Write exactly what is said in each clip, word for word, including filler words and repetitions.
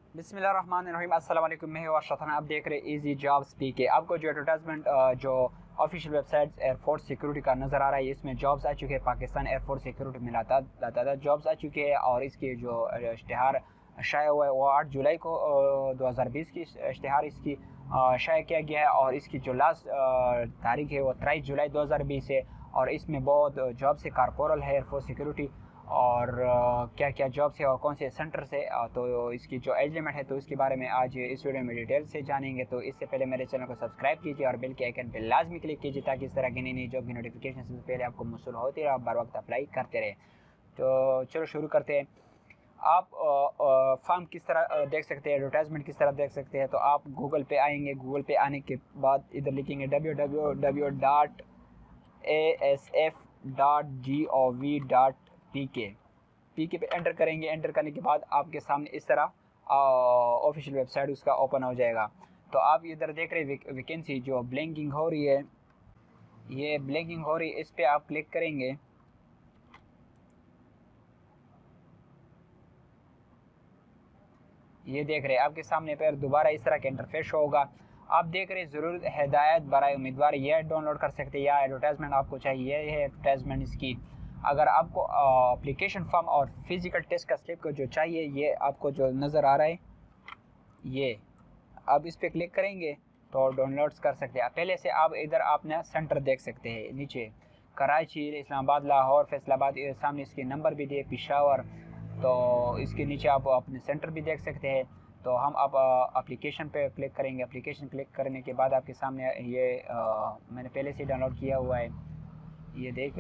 बिस्मिल्लाहिर्रहमानिर्रहीम। अस्सलाम वालेकुम। मैं हूं अशरफ खान। आप देख रहे हैं इजी जॉब्स पी के। आपको जो एडवर्टाइजमेंट जो ऑफिशियल वेबसाइट एयरफोर्स सिक्योरिटी का नज़र आ रहा है, इसमें जॉब्स आ चुके हैं। पाकिस्तान एयरफोर्स सिक्योरिटी में लाता लाता जॉब्स आ चुके हैं और इसके जो इश्तिहार शाया हुआ है वो आठ जुलाई को दो हज़ार बीस की इश्तिहार इसकी शाया किया गया है और इसकी जो लास्ट तारीख है वो तेईस जुलाई दो हज़ार बीस है। और इसमें बहुत जॉब्स है, कारपोरल है, एयरफोर्स सिक्योरिटी और क्या क्या जॉब्स है और कौन से सेंटर से, तो इसकी जो एज लिमिट है तो इसके बारे में आज इस वीडियो में डिटेल से जानेंगे। तो इससे पहले मेरे चैनल को सब्सक्राइब कीजिए और बेल के आइकन पर लाजमी क्लिक कीजिए ताकि इस तरह की नई नई जॉब की नोटिफिकेशन से पहले आपको मौसूल होती रहे, आप बर वक्त अप्लाई करते रहे। तो चलो शुरू करते हैं। आप फॉर्म किस तरह देख सकते हैं, एडवर्टाइजमेंट किस तरह देख सकते हैं। तो आप गूगल पे आएंगे, गूगल पे आने के बाद इधर लिखेंगे W W W dot A S F dot G O V dot P K P K पे एंटर करेंगे। एंटर करने के बाद आपके सामने इस तरह ऑफिशियल वेबसाइट उसका ओपन हो जाएगा। तो आप इधर देख रहे हैं वैकेंसी जो ब्लिंकिंग हो रही है, ये ब्लिंकिंग हो रही है, इस पर आप क्लिक करेंगे। ये देख रहे हैं आपके सामने पर दोबारा इस तरह का इंटरफेस होगा। आप देख रहे हैं ज़रूर हिदायत बराए उम्मीदवार, ये डाउनलोड कर सकते हैं या एडवर्टाइजमेंट आपको चाहिए, ये है एडवर्टाइजमेंट इसकी। अगर आपको एप्लीकेशन फॉर्म और फिज़िकल टेस्ट का स्लिप को जो चाहिए, ये आपको जो नज़र आ रहा है, ये अब इस पर क्लिक करेंगे तो डाउनलोड्स कर सकते हैं। पहले से आप इधर आपने सेंटर देख सकते हैं, नीचे कराची, इस्लामाबाद, लाहौर, फैसलाबाद, सामने इसके नंबर भी दिए, पेशावर। तो इसके नीचे आप अपने सेंटर भी देख सकते हैं। तो हम अब एप्लीकेशन पे क्लिक करेंगे। एप्लीकेशन क्लिक करने के बाद आपके सामने ये आ, मैंने पहले से डाउनलोड किया हुआ है, ये देख,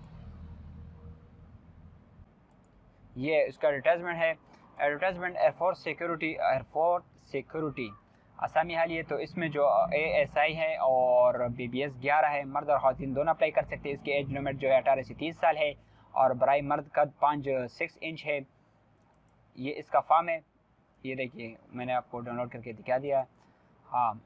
ये इसका एडवर्टाइजमेंट है। Advertisement air force security, air force security आसामी हाल है। तो इसमें जो ए एस आई है और बी बी एस ग्यारह है, मर्द और ख़वातीन दोनों अप्लाई कर सकते हैं। इसकी एज लिमिट जो है अठारह से तीस साल है और बराई मर्द कद पाँच सिक्स इंच है। ये इसका फॉर्म है, ये देखिए मैंने आपको डाउनलोड करके दिखा दिया। हाँ,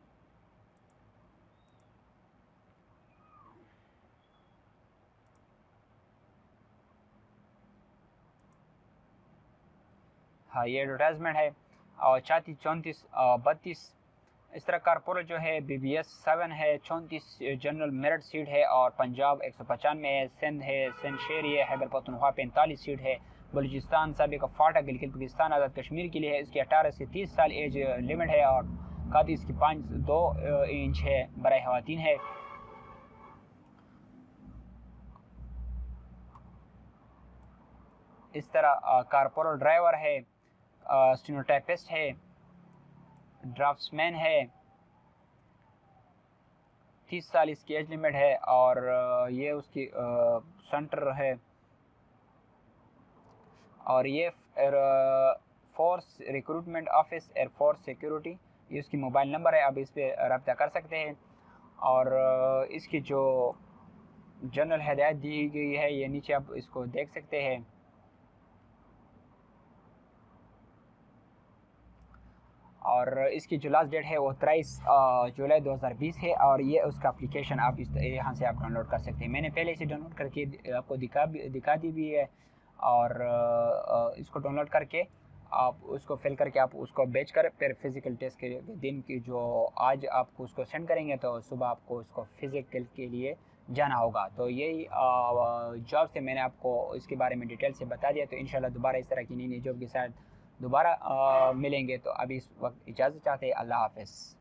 हाँ ये एडवर्टाइजमेंट है। और चौंतीस चौंतीस बत्तीस इस तरह कारपोरेट जो है बी बी एस सेवन है, चौंतीस जनरल मेरिट सीट है और पंजाब एक सौ पचानवे है, सिंध है, सिंध शेरी है, खैबर पख्तूनख्वा पैंतालीस सीट है, बलूचिस्तान सबक फाटा गिलगित बल्तिस्तान आज़ाद कश्मीर के लिए है। इसकी अठारह से तीस साल एज लिमिट है और कद इसकी पाँच दो इंच है, बराए खवातीन है। इस तरह कारपोरेट ड्राइवर है, स्टेनोटाइपिस्ट है, ड्राफ्ट्समैन है, तीस साल इसकी एज लिमिट है और ये उसकी सेंटर है। और ये force recruitment office air force security, ये उसकी मोबाइल नंबर है, आप इस पर रब्ता कर सकते हैं। और इसकी जो जनरल हिदायत दी गई है ये नीचे आप इसको देख सकते हैं। और इसकी जो लास्ट डेट है वो तेईस जुलाई दो हज़ार बीस है और ये उसका एप्लीकेशन आप इस यहाँ से आप डाउनलोड कर सकते हैं। मैंने पहले इसे डाउनलोड करके आपको दिखा दिखा दी भी है और इसको डाउनलोड करके आप उसको फिल करके आप उसको बेच कर फिर फिज़िकल टेस्ट के दिन की जो आज आपको उसको सेंड करेंगे तो सुबह आपको उसको फिज़िकल के लिए जाना होगा। तो यही जॉब से मैंने आपको इसके बारे में डिटेल से बता दिया। तो इंशाल्लाह दोबारा इस तरह की नई नई जॉब के साथ दोबारा मिलेंगे। तो अभी इस वक्त इजाज़त चाहते हैं। अल्लाह हाफ़िज़।